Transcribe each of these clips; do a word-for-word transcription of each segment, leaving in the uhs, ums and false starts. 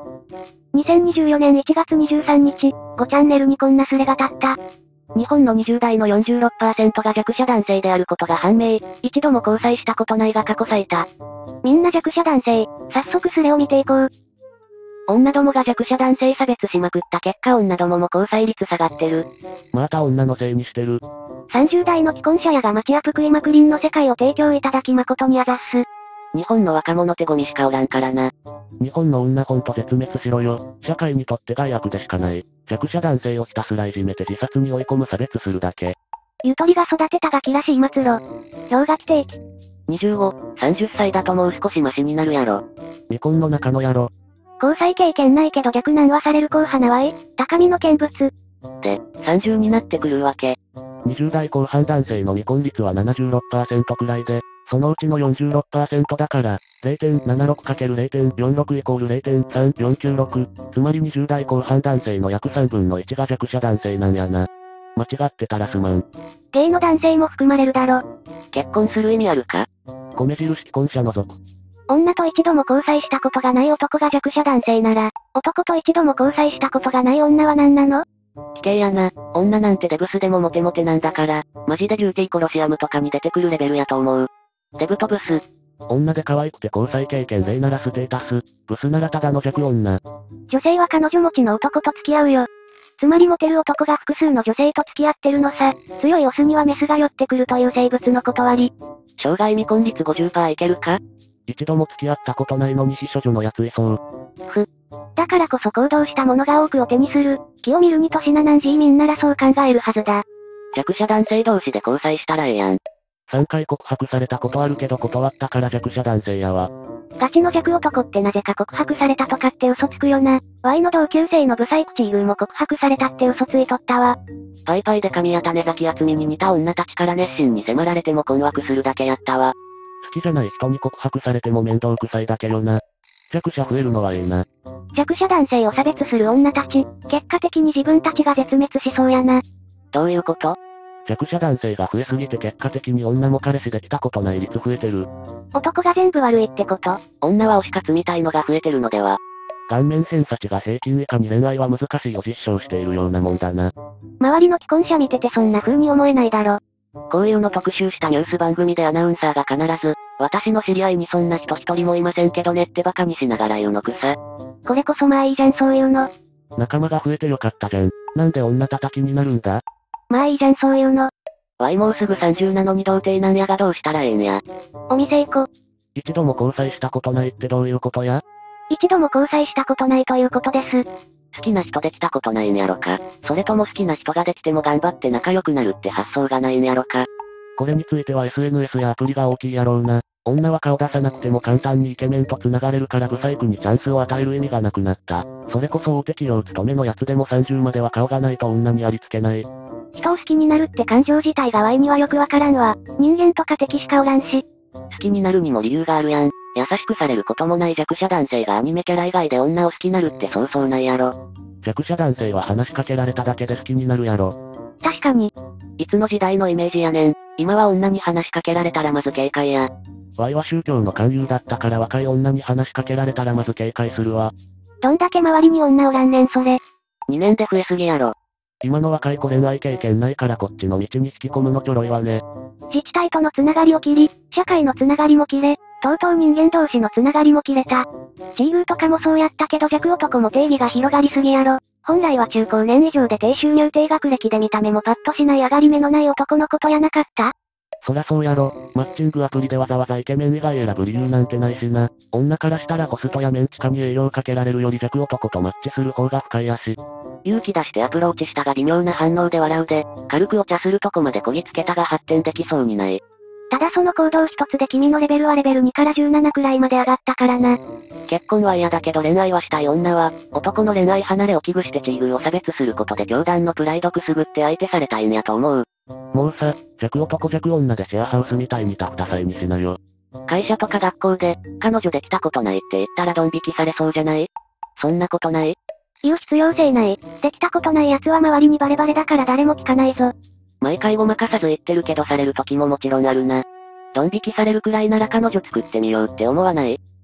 にせんにじゅうよねんいちがつにじゅうさんにち、ごチャンネルにこんなスレが立った。 日本のにじゅうだいの よんじゅうろくパーセント が弱者男性であることが判明。一度も交際したことないが過去最多。 みんな弱者男性、早速スレを見ていこう。 女どもが弱者男性差別しまくった結果女どもも交際率下がってる。 また女のせいにしてる。 さんじゅうだいの既婚者やが町屋ぷくいまくりんの世界を提供いただき誠にあざっす。 日本の若者手ゴミしかおらんからな。 日本の女ほんと絶滅しろよ。社会にとって害悪でしかない。弱者男性をひたすらいじめて自殺に追い込む差別するだけ。 ゆとりが育てたガキらしい末路。氷河期定期。 にじゅうご、さんじゅっさいだともう少しマシになるやろ。 未婚の中の野郎。 交際経験ないけど逆難はされる硬派なわい、高みの見物。 で、さんじゅうになってくるわけ。 にじゅうだいこう半男性の未婚率は ななじゅうろくパーセント くらいで、そのうちの よんじゅうろくパーセント だから、ゼロてんななろくかけるゼロてんよんろく イコール ゼロてんさんよんきゅうろく、つまりにじゅうだいこう半男性の約さんぶんのいちが弱者男性なんやな。間違ってたらすまん。 ゲイの男性も含まれるだろ。 結婚する意味あるか？ 米印既婚者除く。 女と一度も交際したことがない男が弱者男性なら、男と一度も交際したことがない女は何なの？ 奇形やな。女なんてデブスでもモテモテなんだから、マジでジューティーコロシアムとかに出てくるレベルやと思う。デブとブス。 女で可愛くて交際経験ゼロならステータス、ブスならただの弱女。 女性は彼女持ちの男と付き合うよ。つまりモテる男が複数の女性と付き合ってるのさ。強いオスにはメスが寄ってくるという生物の断り。 生涯未婚率 ごじゅっパーセント いけるか？ 一度も付き合ったことないのに非処女のやついそう。 ふ。だからこそ行動した者が多くを手にする。気を見るに年ななんじいみんならそう考えるはずだ。 弱者男性同士で交際したらええやん。 さんかい告白されたことあるけど断ったから弱者男性やわ。 ガチの弱男ってなぜか告白されたとかって嘘つくよな。ワイの同級生のブサイクチーグーも告白されたって嘘ついとったわ。 パイパイで神谷種崎厚みに似た女たちから熱心に迫られても困惑するだけやったわ。 好きじゃない人に告白されても面倒くさいだけよな。弱者増えるのはええな。 弱者男性を差別する女たち、結果的に自分たちが絶滅しそうやな。 どういうこと？ 弱者男性が増えすぎて結果的に女も彼氏できたことない率増えてる。 男が全部悪いってこと？ 女は推し活みたいのが増えてるのでは？ 顔面偏差値が平均以下に恋愛は難しいを実証しているようなもんだな。 周りの既婚者見ててそんな風に思えないだろ。 こういうの特集したニュース番組でアナウンサーが必ず、私の知り合いにそんな人一人もいませんけどねってバカにしながら言うのくさ。 これこそまあいいじゃんそういうの。 仲間が増えてよかったじゃん。なんで女叩きになるんだ？ まあいいじゃんそういうの。 わいもうすぐさんじゅうなのに童貞なんやがどうしたらええんや。 お店行こ。 一度も交際したことないってどういうことや？ 一度も交際したことないということです。 好きな人できたことないんやろか。それとも好きな人ができても頑張って仲良くなるって発想がないんやろか。 これについては エスエヌエス やアプリが大きいやろうな。女は顔出さなくても簡単にイケメンと繋がれるからブサイクにチャンスを与える意味がなくなった。それこそ大手企業勤めのやつでもさんじゅうまでは顔がないと女にありつけない。 人を好きになるって感情自体がワイにはよくわからんわ。人間とか敵しかおらんし。 好きになるにも理由があるやん。優しくされることもない弱者男性がアニメキャラ以外で女を好きになるってそうそうないやろ。 弱者男性は話しかけられただけで好きになるやろ。 確かに。 いつの時代のイメージやねん。今は女に話しかけられたらまず警戒や。 ワイは宗教の勧誘だったから若い女に話しかけられたらまず警戒するわ。 どんだけ周りに女おらんねんそれ。 にねんで増えすぎやろ。 今の若い子恋愛経験ないからこっちの道に引き込むのちょろいわね。 自治体とのつながりを切り、社会のつながりも切れ、とうとう人間同士のつながりも切れた。チーグーとかもそうやったけど弱男も定義が広がりすぎやろ。本来は中高年以上で低収入低学歴で見た目もパッとしない上がり目のない男のことやなかった？ そらそうやろ。マッチングアプリでわざわざイケメン以外選ぶ理由なんてないしな。女からしたらホストやメンチカに栄養かけられるより弱男とマッチする方が深いやし。 勇気出してアプローチしたが微妙な反応で笑うで、軽くお茶するとこまでこぎつけたが発展できそうにない。 ただその行動一つで君のレベルはレベルにからじゅうななくらいまで上がったからな。 結婚は嫌だけど恋愛はしたい女は、男の恋愛離れを危惧してチーグーを差別することで教団のプライドくすぐって相手されたいんやと思う。 もうさ、弱男弱女でシェアハウスみたいにタフタサイにしなよ。 会社とか学校で、彼女できたことないって言ったらドン引きされそうじゃない？そんなことない？ 言う必要性ない。できたことない奴は周りにバレバレだから誰も聞かないぞ。 毎回ごまかさず言ってるけどされる時ももちろんあるな。ドン引きされるくらいなら彼女作ってみようって思わない？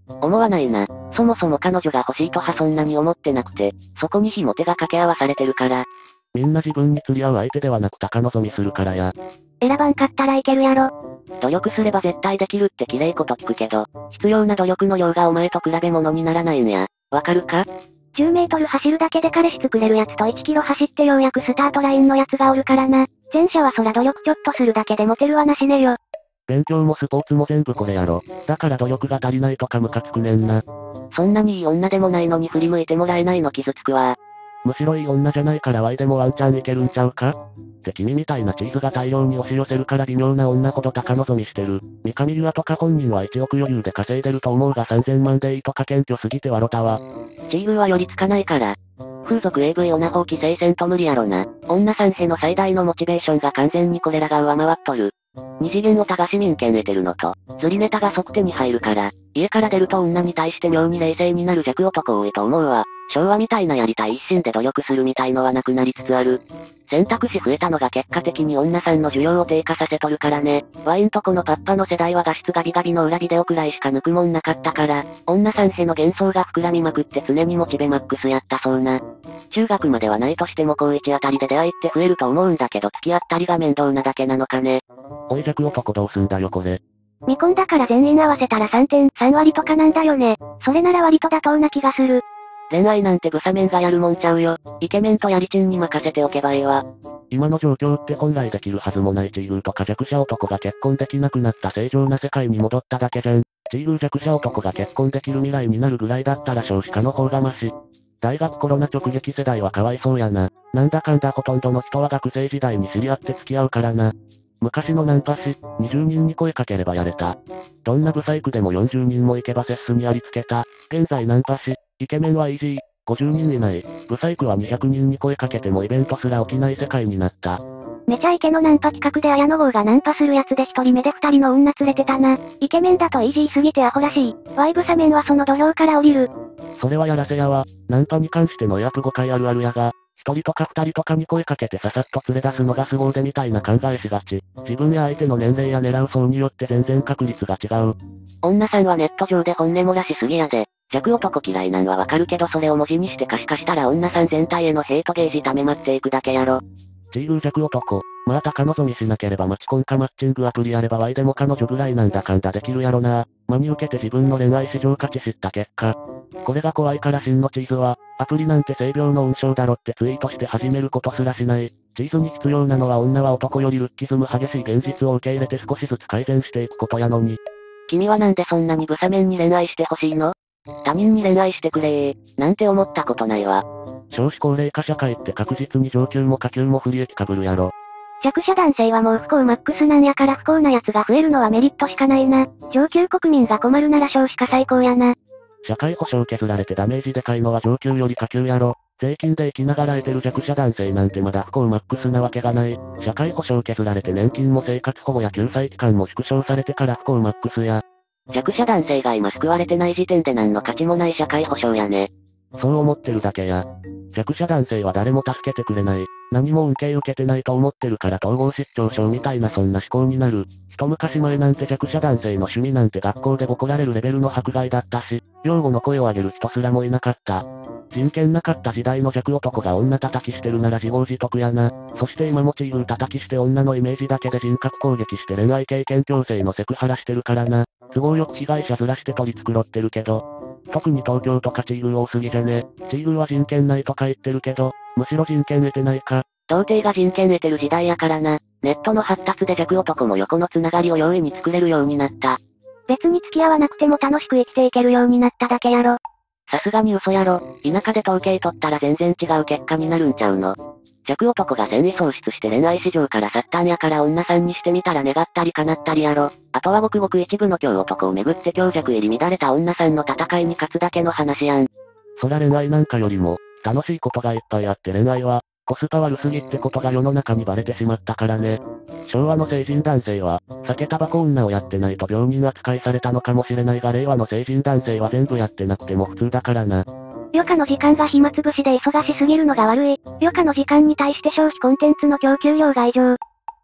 思わないな。そもそも彼女が欲しいとはそんなに思ってなくて、そこに火も手が掛け合わされてるから。 みんな自分に釣り合う相手ではなく高望みするからや。 選ばんかったらいけるやろ。 努力すれば絶対できるって綺麗こと聞くけど、必要な努力の量がお前と比べ物にならないんや。わかるか？ じゅうメートル走るだけで彼氏作れるやつといちキロ走ってようやくスタートラインのやつがおるからな。前者はそら努力ちょっとするだけでモテるわなしねよ。 勉強もスポーツも全部これやろ。だから努力が足りないとかムカつくねんな。 そんなにいい女でもないのに振り向いてもらえないの傷つくわ。 むしろいい女じゃないからワイでもワンチャンいけるんちゃうか？って君みたいなチーズが大量に押し寄せるから微妙な女ほど高望みしてる。三上優愛とか本人はいちおく余裕で稼いでると思うがさんぜんまんでいいとか謙虚すぎて笑ったわ。 チーグーは寄りつかないから。風俗 エーブイ オナホー規制せんと無理やろな。女さんへの最大のモチベーションが完全にこれらが上回っとる。二次元オタが市民権得てるのと、釣りネタが即手に入るから、家から出ると女に対して妙に冷静になる弱男多いと思うわ。昭和みたいなやりたい一心で努力するみたいのはなくなりつつある。選択肢増えたのが結果的に女さんの需要を低下させとるからね。ワインとこのパッパの世代は画質ガビガビの裏ビデオくらいしか抜くもんなかったから、女さんへの幻想が膨らみまくって常にモチベマックスやったそうな。中学まではないとしても高一あたりで出会いって増えると思うんだけど付き合ったりが面倒なだけなのかね。 おい弱男どうすんだよこれ。 見込んだから全員合わせたらさんてんさん割とかなんだよね。それなら割と妥当な気がする。 恋愛なんてブサメンがやるもんちゃうよ。イケメンとやりちんに任せておけばいいわ。 今の状況って本来できるはずもないチーグーとか弱者男が結婚できなくなった正常な世界に戻っただけじゃん。チーグー弱者男が結婚できる未来になるぐらいだったら少子化の方がマシ。大学コロナ直撃世代はかわいそうやな。なんだかんだほとんどの人は学生時代に知り合って付き合うからな。昔のナンパ師、にじゅうにんに声かければやれた。どんなブサイクでもよんじゅうにんも行けばセッスにありつけた。現在ナンパ師、イケメンはイージー、ごじゅうにんいない。ブサイクはにひゃくにんに声かけてもイベントすら起きない世界になった。 めちゃイケのナンパ企画で綾野剛がナンパするやつで一人目で二人の女連れてたな。イケメンだとイージーすぎてアホらしい。ワイブサメンはその土俵から降りる。 それはやらせやわ。ナンパに関しての約ごかいあるあるやが、一人とか二人とかに声かけてささっと連れ出すのが凄腕みたいな考えしがち。自分や相手の年齢や狙う層によって全然確率が違う。 女さんはネット上で本音漏らしすぎやで。弱男嫌いなんはわかるけどそれを文字にして可視化したら女さん全体へのヘイトゲージ溜めまっていくだけやろ。 チーグー弱男。まあ高望みしなければマチコンかマッチングアプリあればワイでも彼女ぐらいなんだかんだできるやろな。真に受けて自分の恋愛市場価値知った結果。これが怖いから真のチーズは、アプリなんて性病の温床だろってツイートして始めることすらしない。チーズに必要なのは女は男よりルッキズム激しい現実を受け入れて少しずつ改善していくことやのに。 君はなんでそんなにブサメンに恋愛してほしいの？他人に恋愛してくれー、なんて思ったことないわ。 少子高齢化社会って確実に上級も下級も不利益被るやろ。 弱者男性はもう不幸マックスなんやから不幸な奴が増えるのはメリットしかないな。上級国民が困るなら少子化最高やな。 社会保障削られてダメージでかいのは上級より下級やろ。税金で生きながら得てる弱者男性なんてまだ不幸マックスなわけがない。社会保障削られて年金も生活保護や救済期間も縮小されてから不幸マックスや。 弱者男性が今救われてない時点で何の価値もない社会保障やね。 そう思ってるだけや。弱者男性は誰も助けてくれない。何も恩恵受けてないと思ってるから統合失調症みたいなそんな思考になる。一昔前なんて弱者男性の趣味なんて学校でボコられるレベルの迫害だったし、擁護の声を上げる人すらもいなかった。人権なかった時代の弱男が女叩きしてるなら自業自得やな。そして今もチーグー叩きして女のイメージだけで人格攻撃して恋愛経験強制のセクハラしてるからな。都合よく被害者ずらして取り繕ってるけど。特に東京とかチーグー多すぎじゃね。チーグーは人権ないとか言ってるけど、むしろ人権得てないか。 童貞が人権得てる時代やからな。ネットの発達で弱男も横のつながりを容易に作れるようになった。 別に付き合わなくても楽しく生きていけるようになっただけやろ。 さすがに嘘やろ。田舎で統計取ったら全然違う結果になるんちゃうの。弱男が戦意喪失して恋愛市場から去ったんやから女さんにしてみたら願ったり叶ったりやろ。あとはごくごく一部の強男をめぐって強弱入り乱れた女さんの戦いに勝つだけの話やん。 そら恋愛なんかよりも、楽しいことがいっぱいあって恋愛は、コスパ悪すぎってことが世の中にバレてしまったからね。昭和の成人男性は、酒タバコ女をやってないと病人扱いされたのかもしれないが令和の成人男性は全部やってなくても普通だからな。 余暇の時間が暇つぶしで忙しすぎるのが悪い。余暇の時間に対して消費コンテンツの供給量が異常。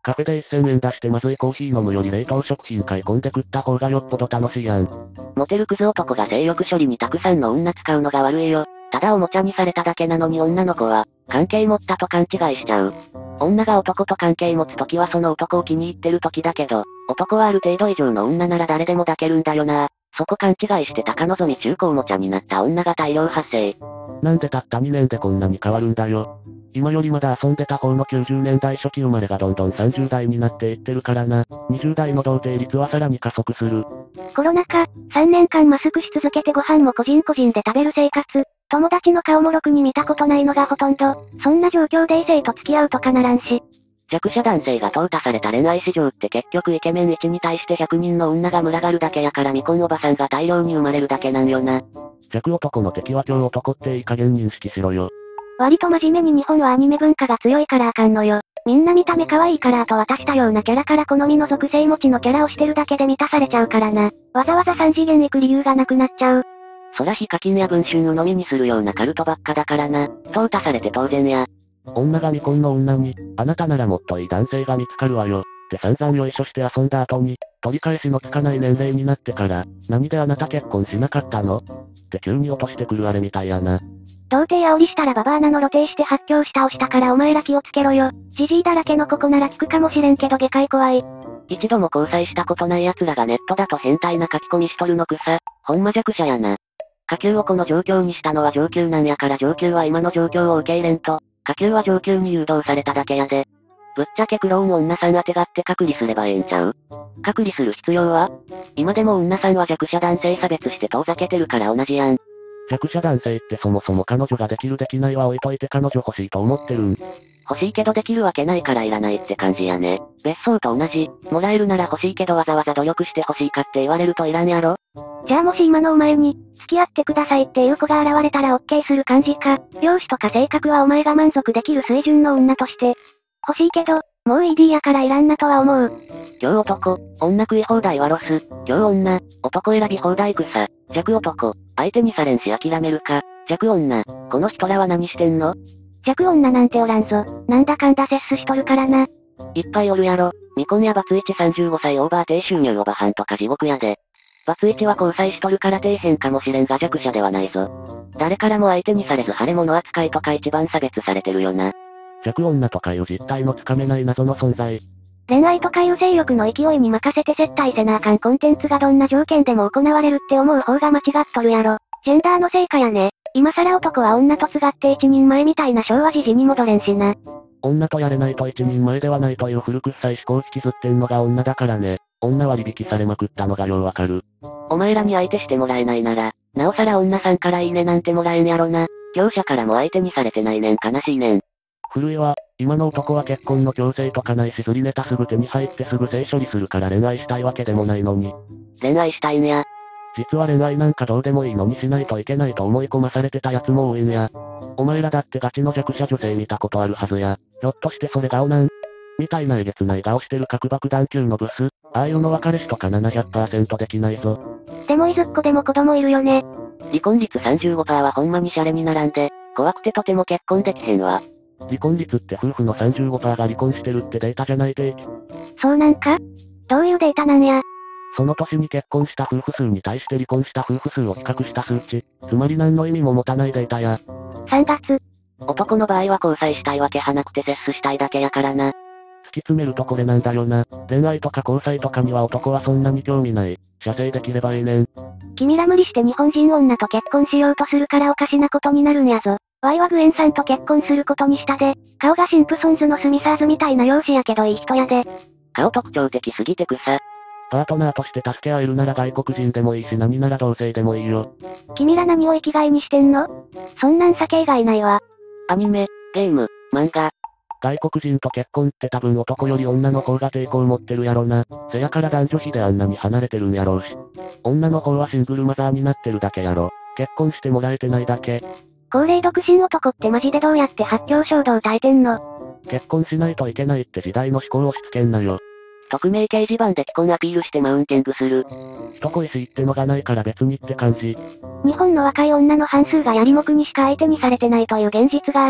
カフェでせんえん出してまずいコーヒー飲むより冷凍食品買い込んで食った方がよっぽど楽しいやん。 モテるクズ男が性欲処理にたくさんの女使うのが悪いよ。ただおもちゃにされただけなのに女の子は、関係持ったと勘違いしちゃう。女が男と関係持つときはその男を気に入ってるときだけど、男はある程度以上の女なら誰でも抱けるんだよな。そこ勘違いして高望み中古おもちゃになった女が大量発生。 なんでたったにねんでこんなに変わるんだよ。今よりまだ遊んでた方のきゅうじゅうねんだい初期生まれがどんどんさんじゅうだいになっていってるからな。にじゅうだいの童貞率はさらに加速する。 コロナ禍、さんねんかんマスクし続けてご飯も個人個人で食べる生活。友達の顔もろくに見たことないのがほとんど。そんな状況で異性と付き合うとかならんし。 弱者男性が淘汰された恋愛市場って結局イケメンいちに対してひゃくにんの女が群がるだけやから未婚おばさんが大量に生まれるだけなんよな。 弱男の敵は強男っていい加減認識しろよ。 割と真面目に日本はアニメ文化が強いからあかんのよ。みんな見た目可愛いからと渡したようなキャラから好みの属性持ちのキャラをしてるだけで満たされちゃうからな。わざわざ三次元行く理由がなくなっちゃう。 そらヒカキンや文春鵜呑みにするようなカルトばっかだからな。淘汰されて当然や。 女が未婚の女に、あなたならもっといい男性が見つかるわよ。って散々よいしょして遊んだ後に、取り返しのつかない年齢になってから、何であなた結婚しなかったのって急に落としてくるあれみたいやな。 童貞煽りしたらババアなの露呈して発狂したをしたからお前ら気をつけろよ。ジジイだらけのここなら聞くかもしれんけど下界怖い。 一度も交際したことない奴らがネットだと変態な書き込みしとるのくさ。ほんま弱者やな。下級をこの状況にしたのは上級なんやから上級は今の状況を受け入れんと、下級は上級に誘導されただけやで。ぶっちゃけクローン女さん当てがって隔離すればええんちゃう？隔離する必要は？今でも女さんは弱者男性差別して遠ざけてるから同じやん。 弱者男性ってそもそも彼女ができるできないは置いといて彼女欲しいと思ってるん。 欲しいけどできるわけないからいらないって感じやね。別荘と同じ、もらえるなら欲しいけどわざわざ努力して欲しいかって言われるといらんやろ？ じゃあもし今のお前に、付き合ってくださいっていう子が現れたら OK する感じか。容姿とか性格はお前が満足できる水準の女として。欲しいけど、もう イーディー やからいらんなとは思う。 今日男、女食い放題はロス。今日女、男選び放題草。弱男、相手にされんし諦めるか。弱女、この人らは何してんの？ 弱女なんておらんぞ。なんだかんだ摂取しとるからな。 いっぱいおるやろ。未婚やバツイチさんじゅうごさいオーバー低収入おばはんとか地獄やで。バツイチは交際しとるから底辺かもしれんが弱者ではないぞ。誰からも相手にされず腫れ物扱いとか一番差別されてるよな。 弱女とかいう実態のつかめない謎の存在。 恋愛とかいう性欲の勢いに任せて接待せなあかんコンテンツがどんな条件でも行われるって思う方が間違っとるやろ。ジェンダーの成果やね。今更男は女とつがって一人前みたいな昭和時事に戻れんしな。 女とやれないと一人前ではないという古臭い思考引きずってんのが女だからね。女割引されまくったのがようわかる。 お前らに相手してもらえないなら、なおさら女さんからいいねなんてもらえんやろな。業者からも相手にされてないねん悲しいねん。 古いわ、今の男は結婚の強制とかないしずりネタすぐ手に入ってすぐ性処理するから恋愛したいわけでもないのに。 恋愛したいんや。 実は恋愛なんかどうでもいいのにしないといけないと思い込まされてたやつも多いんや。お前らだってガチの弱者女性見たことあるはずや。ひょっとしてそれ顔なんみたいなえげつない顔してる核爆弾級のブス。ああいうのは彼氏とかななひゃくパーセントできないぞ。 でもいずっこでも子供いるよね。 離婚率 さんじゅうごパーセント はほんまにシャレにならんで、怖くてとても結婚できへんわ。 離婚率って夫婦の さんじゅうごパーセント が離婚してるってデータじゃないて。 そうなんか？どういうデータなんや？ その年に結婚した夫婦数に対して離婚した夫婦数を比較した数値。つまり何の意味も持たないデータや。 さんがつ。 男の場合は交際したいわけはなくてセッスしたいだけやからな。 突き詰めるとこれなんだよな。恋愛とか交際とかには男はそんなに興味ない。射精できればいいねん。 君ら無理して日本人女と結婚しようとするからおかしなことになるんやぞ。ワイはグエンさんと結婚することにしたで。顔がシンプソンズのスミサーズみたいな容姿やけどいい人やで。 顔特徴的すぎて草。 パートナーとして助け合えるなら外国人でもいいし何なら同性でもいいよ。 君ら何を生きがいにしてんの？そんなん酒以外ないわ。 アニメ、ゲーム、漫画。 外国人と結婚って多分男より女の方が抵抗持ってるやろな。せやから男女比であんなに離れてるんやろうし。女の方はシングルマザーになってるだけやろ。結婚してもらえてないだけ。 高齢独身男ってマジでどうやって発狂衝動耐えてんの？ 結婚しないといけないって時代の思考を押し付けんなよ。 匿名掲示板で既婚アピールしてマウンティングする。 人恋しいってのがないから別にって感じ。 日本の若い女の半数がやりもくにしか相手にされてないという現実がある。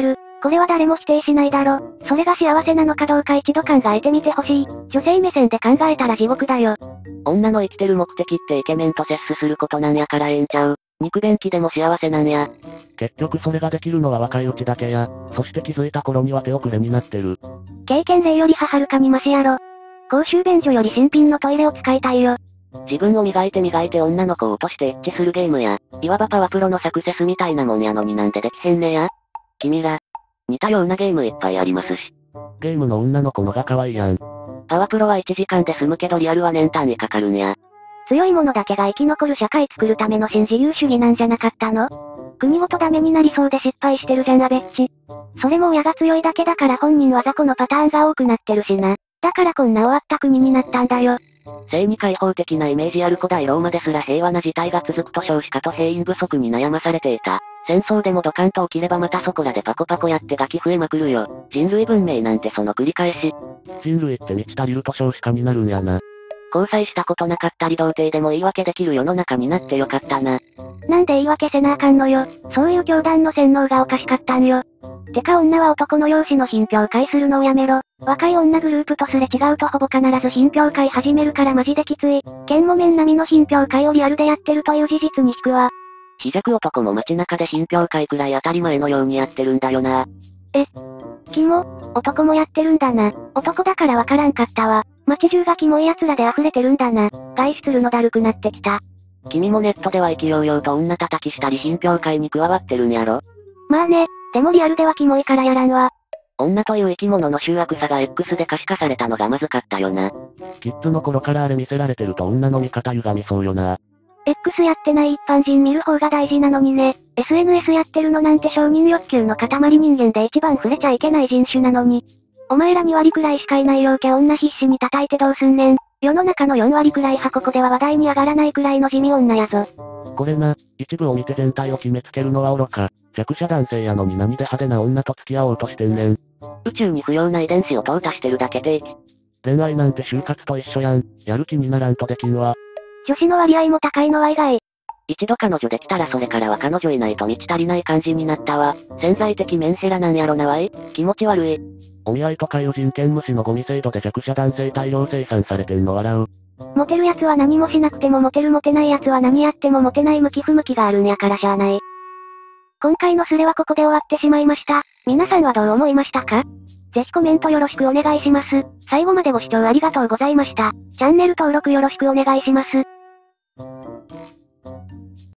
これは誰も否定しないだろ。それが幸せなのかどうか一度考えてみてほしい。女性目線で考えたら地獄だよ。 女の生きてる目的ってイケメンと接することなんやからええんちゃう。肉便器でも幸せなんや。 結局それができるのは若いうちだけや、そして気づいた頃には手遅れになってる。 経験例よりははるかにマシやろ。公衆便所より新品のトイレを使いたいよ。 自分を磨いて磨いて女の子を落としてエッチするゲームや、いわばパワプロのサクセスみたいなもんやのになんでできへんねや。君ら、似たようなゲームいっぱいありますし。 ゲームの女の子のが可愛いやん。 パワプロはいちじかんで済むけどリアルは年単位かかるんや。 強い者だけが生き残る社会作るための新自由主義なんじゃなかったの？国ごとダメになりそうで失敗してるじゃんアベッチ。それも親が強いだけだから本人は雑魚のパターンが多くなってるしな。だからこんな終わった国になったんだよ。 性に開放的なイメージある古代ローマですら平和な事態が続くと少子化と兵員不足に悩まされていた。戦争でもドカンと起きればまたそこらでパコパコやってガキ増えまくるよ。人類文明なんてその繰り返し。 人類って満ち足りると少子化になるんやな。 交際したことなかったり童貞でも言い訳できる世の中になってよかったな。 なんで言い訳せなあかんのよ。そういう教団の洗脳がおかしかったんよ。てか女は男の容姿の品評会するのをやめろ。若い女グループとすれ違うとほぼ必ず品評会始めるからマジできつい。剣も面並みの品評会をリアルでやってるという事実に引くわ。 非弱男も街中で品評会くらい当たり前のようにやってるんだよな。 え、キモ、男もやってるんだな。男だからわからんかったわ。街中がキモい奴らで溢れてるんだな。外出するのだるくなってきた。 君もネットでは意気揚々と女叩きしたり品評会に加わってるんやろ。 まあね、でもリアルではキモいからやらんわ。 女という生き物の醜悪さが X で可視化されたのがまずかったよな。 キッズの頃からあれ見せられてると女の見方歪みそうよな。 X やってない一般人見る方が大事なのにね。エスエヌエス やってるのなんて承認欲求の塊人間で一番触れちゃいけない人種なのに。お前らに割くらいしかいない陽キャ女必死に叩いてどうすんねん。世の中のよんわりくらいはここでは話題に上がらないくらいの地味女やぞ。 これな、一部を見て全体を決めつけるのは愚か。弱者男性やのに何で派手な女と付き合おうとしてんねん。 宇宙に不要な遺伝子を淘汰してるだけで。 恋愛なんて就活と一緒やん。やる気にならんとできんわ。 女子の割合も高いのは意外。 一度彼女できたらそれからは彼女いないと満ち足りない感じになったわ。潜在的メンヘラなんやろなわい。気持ち悪い。 お見合いとかいう人権無視のゴミ制度で弱者男性大量生産されてんの笑う。 モテる奴は何もしなくてもモテるモテない奴は何やってもモテない向き不向きがあるんやからしゃあない。今回のスレはここで終わってしまいました。皆さんはどう思いましたか？ぜひコメントよろしくお願いします。最後までご視聴ありがとうございました。チャンネル登録よろしくお願いします。